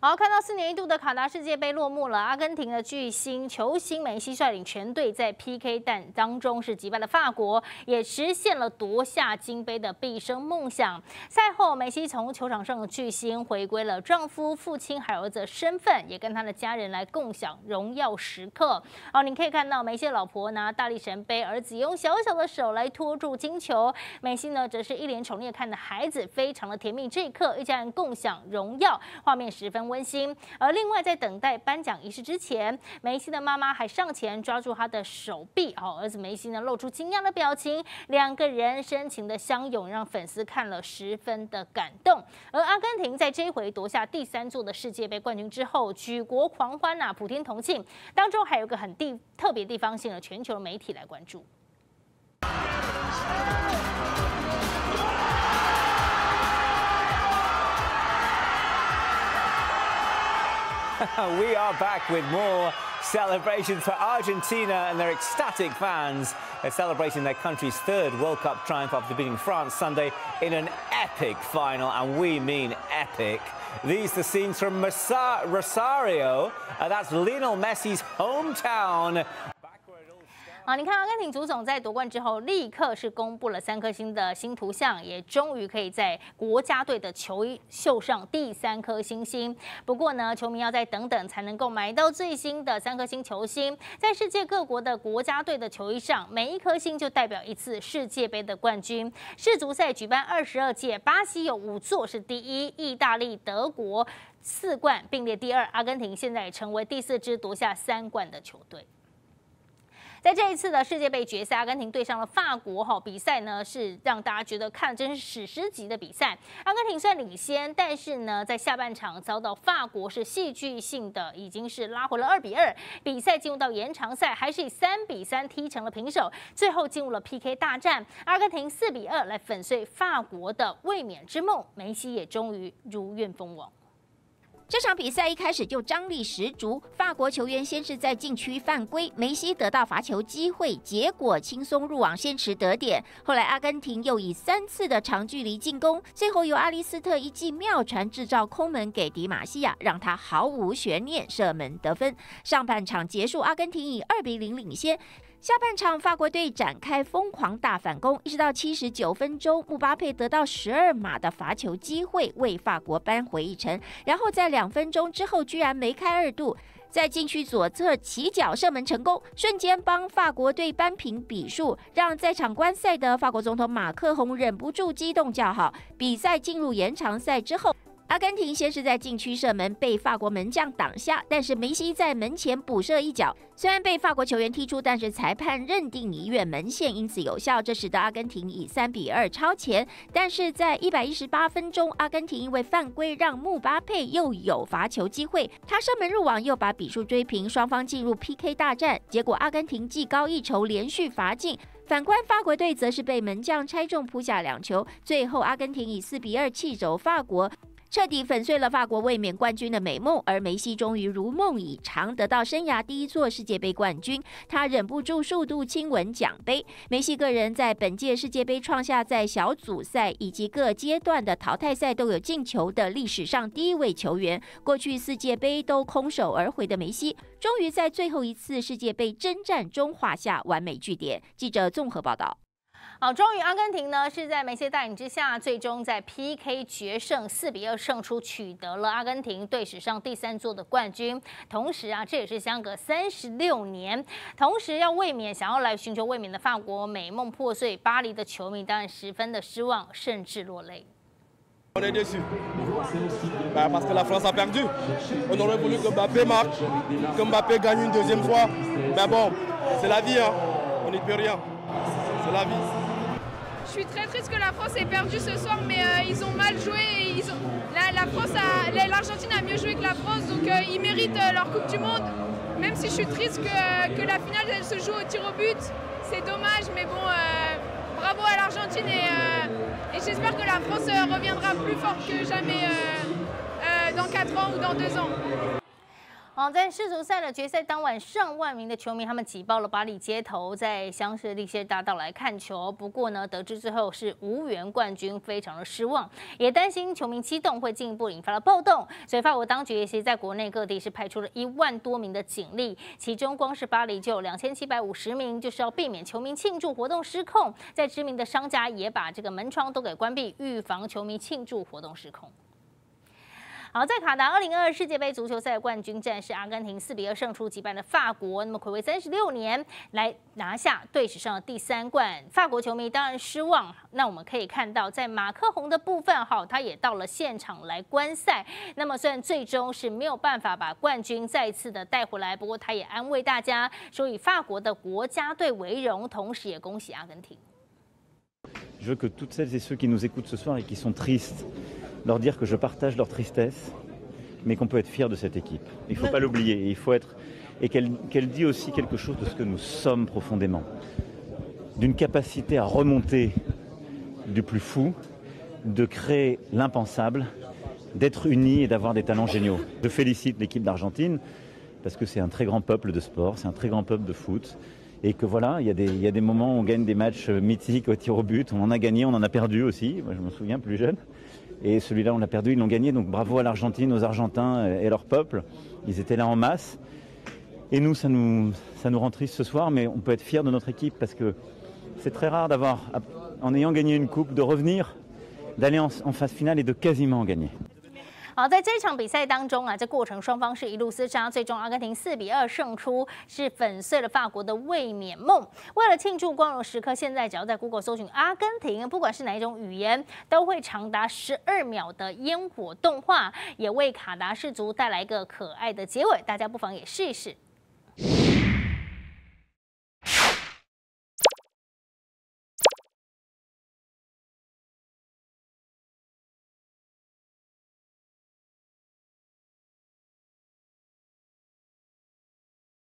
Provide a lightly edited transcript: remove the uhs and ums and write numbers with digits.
好，看到4年一度的卡达世界杯落幕了，阿根廷的巨星球星梅西率领全队在 PK 战当中是击败了法国，也实现了夺下金杯的毕生梦想。赛后，梅西从球场上的巨星回归了丈夫、父亲还有儿子的身份，也跟他的家人来共享荣耀时刻。你可以看到梅西的老婆拿大力神杯，儿子用小小的手来托住金球，梅西呢则是一脸宠溺看着孩子，非常的甜蜜。这一刻，一家人共享荣耀，画面十分温馨。而另外，在等待颁奖仪式之前，梅西的妈妈还上前抓住他的手臂，儿子梅西呢露出惊讶的表情，两个人深情的相拥，让粉丝看了十分的感动。而阿根廷在这一回夺下第3座的世界杯冠军之后，举国狂欢普天同庆，当中还有一个很特别地方性的全球媒体来关注。 We are back with more celebrations for Argentina and their ecstatic fans. They're celebrating their country's 3rd World Cup triumph after beating France Sunday in an epic final, and we mean epic. These are the scenes from Rosario. That's Lionel Messi's hometown. 你看阿根廷足总在夺冠之后，立刻是公布了3颗星的新图像，也终于可以在国家队的球衣绣上第3颗星星。不过呢，球迷要再等等才能够买到最新的3颗星球星。在世界各国的国家队的球衣上，每一颗星就代表一次世界杯的冠军。世足赛举办22届，巴西有5座是第1，意大利、德国4冠并列第2，阿根廷现在也成为第4支夺下3冠的球队。在这一次的世界杯决赛，阿根廷对上了法国，比赛呢是让大家觉得看真是史诗级的比赛。阿根廷虽然领先，但是呢在下半场遭到法国是戏剧性的已经是拉回了2-2，比赛进入到延长赛，还是以3-3踢成了平手，最后进入了 PK 大战，阿根廷4-2来粉碎法国的卫冕之梦，梅西也终于如愿封王。 这场比赛一开始就张力十足，法国球员先是在禁区犯规，梅西得到罚球机会，结果轻松入网先持得点。后来阿根廷又以3次的长距离进攻，最后由阿利斯特一记妙传制造空门给迪马西亚，让他毫无悬念射门得分。上半场结束，阿根廷以2-0领先。下半场，法国队展开疯狂大反攻，一直到79分钟，姆巴佩得到12码的罚球机会，为法国扳回一城。然后在2分钟之后，居然梅开2度，在禁区左侧起脚射门成功，瞬间帮法国队扳平比数，让在场观赛的法国总统马克宏忍不住激动叫好。比赛进入延长赛之后，阿根廷先是在禁区射门被法国门将挡下，但是梅西在门前补射一脚，虽然被法国球员踢出，但是裁判认定一越门线，因此有效，这使得阿根廷以3-2超前。但是在118分钟，阿根廷因为犯规让姆巴佩又有罚球机会，他射门入网，又把比数追平，双方进入 PK 大战。结果阿根廷技高一筹，连续罚进。反观法国队则是被门将拆中扑下2球，最后阿根廷以4-2气走法国，彻底粉碎了法国卫冕冠军的美梦，而梅西终于如梦以偿，得到生涯第1座世界杯冠军。他忍不住数度亲吻奖杯。梅西个人在本届世界杯创下在小组赛以及各阶段的淘汰赛都有进球的历史上第1位球员。过去4届杯都空手而回的梅西，终于在最后一次世界杯征战中画下完美句点。记者综合报道。 终于阿根廷呢是在梅西带领之下，最终在 PK 决胜4-2胜出，取得了阿根廷队史上第3座的冠军。同时这也是相隔36年，同时要卫冕，想要来寻求卫冕的法国美梦破碎，巴黎的球迷当然十分的失望，甚至落泪。 On est déçus. Parce que la France a perdu. On aurait voulu que Mbappé marque, que Mbappé gagne une 2e fois. Mais bon, c'est la vie, on n'y peut rien. C'est la vie. Je suis très triste que la France ait perdu ce soir, mais ils ont mal joué. Et l'Argentine a mieux joué que la France, donc ils méritent leur Coupe du Monde. Même si je suis triste que la finale elle se joue au tir au but, c'est dommage, mais bon, bravo à l'Argentine et j'espère que la France reviendra plus forte que jamais dans 4 ans ou dans 2 ans. 在世足赛的决赛当晚，上万名的球迷他们挤爆了巴黎街头，在香榭丽榭大道来看球。不过呢，得知最后是无缘冠军，非常的失望，也担心球迷激动会进一步引发了暴动。所以法国当局也是在国内各地是派出了1万多名的警力，其中光是巴黎就有2750名，就是要避免球迷庆祝活动失控。在知名的商家也把这个门窗都给关闭，预防球迷庆祝活动失控。好，在卡达2022世界杯足球赛冠军战是阿根廷4-2胜出击败了法国，那么睽违36年来拿下队史上的第3冠，法国球迷当然失望。那我们可以看到，在马克宏的部分，他也到了现场来观赛。那么虽然最终是没有办法把冠军再次的带回来，不过他也安慰大家说以法国的国家队为荣，同时也恭喜阿根廷。 Je veux que toutes celles et ceux qui nous écoutent ce soir et qui sont tristes, leur dire que je partage leur tristesse, mais qu'on peut être fier de cette équipe. Il ne faut pas l'oublier, il faut être et qu'elle dit aussi quelque chose de ce que nous sommes profondément, d'une capacité à remonter du plus fou, de créer l'impensable, d'être unis et d'avoir des talents géniaux. Je félicite l'équipe d'Argentine parce que c'est un très grand peuple de sport, c'est un très grand peuple de foot. Et que voilà, il y a des moments où on gagne des matchs mythiques au tir au but. On en a gagné, on en a perdu aussi. Moi, je me souviens plus jeune. Et celui-là, on l'a perdu, ils l'ont gagné. Donc bravo à l'Argentine, aux Argentins et leur peuple. Ils étaient là en masse. Et nous, ça nous rend triste ce soir, mais on peut être fiers de notre équipe parce que c'est très rare d'avoir, en ayant gagné une coupe, de revenir, d'aller en phase finale et de quasiment gagner. 好，在这场比赛当中这过程双方是一路厮杀，最终阿根廷4-2胜出，是粉碎了法国的卫冕梦。为了庆祝光荣时刻，现在只要在 Google 搜寻阿根廷，不管是哪一种语言，都会长达12秒的烟火动画，也为卡达世足带来一个可爱的结尾，大家不妨也试一试。